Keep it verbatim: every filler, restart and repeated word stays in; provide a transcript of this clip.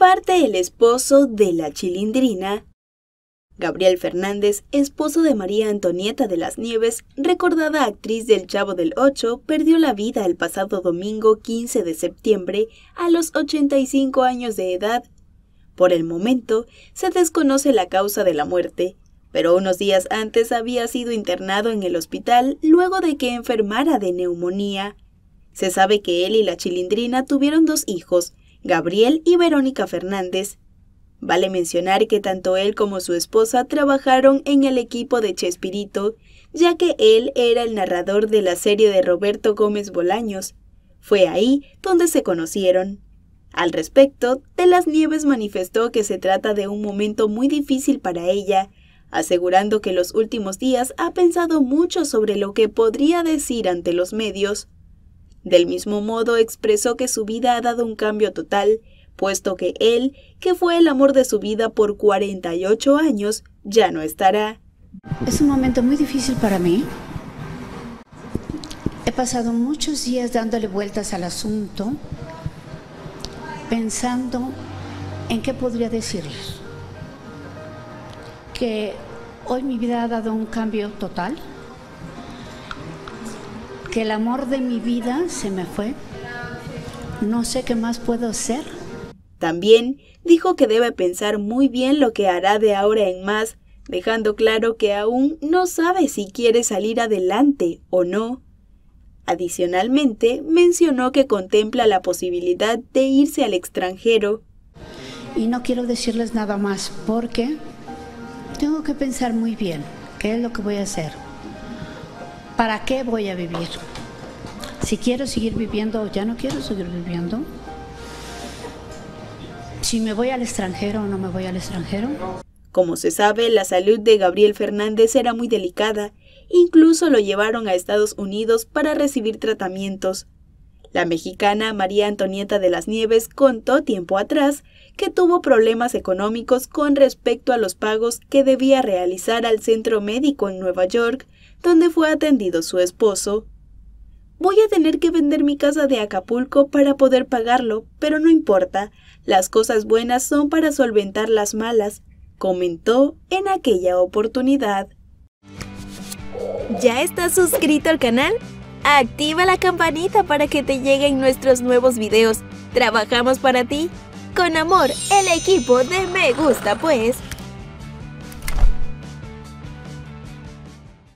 parte el esposo de la Chilindrina. Gabriel Fernández, esposo de María Antonieta de las Nieves, recordada actriz del Chavo del Ocho, perdió la vida el pasado domingo quince de septiembre a los ochenta y cinco años de edad. Por el momento, se desconoce la causa de la muerte, pero unos días antes había sido internado en el hospital luego de que enfermara de neumonía. Se sabe que él y la Chilindrina tuvieron dos hijos, Gabriel y Verónica Fernández. Vale mencionar que tanto él como su esposa trabajaron en el equipo de Chespirito, ya que él era el narrador de la serie de Roberto Gómez Bolaños. Fue ahí donde se conocieron. Al respecto, De las Nieves manifestó que se trata de un momento muy difícil para ella, asegurando que los últimos días ha pensado mucho sobre lo que podría decir ante los medios. Del mismo modo expresó que su vida ha dado un cambio total, puesto que él, que fue el amor de su vida por cuarenta y ocho años, ya no estará. Es un momento muy difícil para mí. He pasado muchos días dándole vueltas al asunto, pensando en qué podría decirles. Que hoy mi vida ha dado un cambio total, que el amor de mi vida se me fue, no sé qué más puedo hacer. También dijo que debe pensar muy bien lo que hará de ahora en más, dejando claro que aún no sabe si quiere salir adelante o no. Adicionalmente, mencionó que contempla la posibilidad de irse al extranjero. Y no quiero decirles nada más porque tengo que pensar muy bien qué es lo que voy a hacer, para qué voy a vivir, si quiero seguir viviendo o ya no quiero seguir viviendo. Si me voy al extranjero o no me voy al extranjero. Como se sabe, la salud de Gabriel Fernández era muy delicada, incluso lo llevaron a Estados Unidos para recibir tratamientos. La mexicana María Antonieta de las Nieves contó tiempo atrás que tuvo problemas económicos con respecto a los pagos que debía realizar al centro médico en Nueva York, donde fue atendido su esposo. Voy a tener que vender mi casa de Acapulco para poder pagarlo, pero no importa, las cosas buenas son para solventar las malas, comentó en aquella oportunidad. ¿Ya estás suscrito al canal? Activa la campanita para que te lleguen nuestros nuevos videos. Trabajamos para ti. Con amor, el equipo de Me Gusta Pues.